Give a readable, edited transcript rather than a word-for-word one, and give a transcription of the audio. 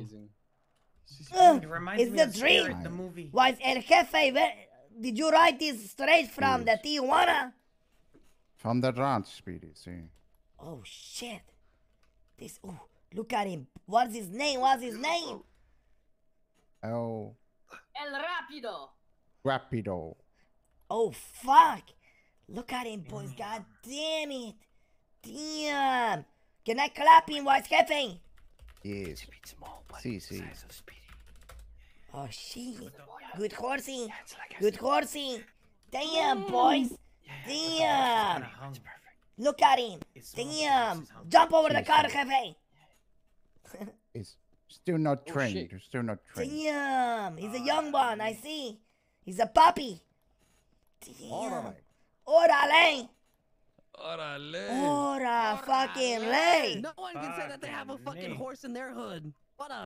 amazing. It reminds It's me the of Spirit, dream. the movie. Was El Jefe, did you write this straight from the Tijuana? From the ranch, Speedy, see. Oh shit. This, oh, look at him. What's his name? What's his name? Oh, El Rápido. Rapido. Oh fuck. Look at him, boys. God damn it. Damn. Can I clap him, Wise Jefe? Yes. See, see. Oh shit. Good horsey. Good horsey. Damn, boys. Damn. Look at him. Damn. Jump over the car, Jefe. It's still not Oh, trained. shit. You're still not trained. Damn. He's a young one, I see. He's a puppy. Damn. Alright. Orale. Órale. Ora fucking lay. No one can say that they have a fucking Fucking horse in their hood. What a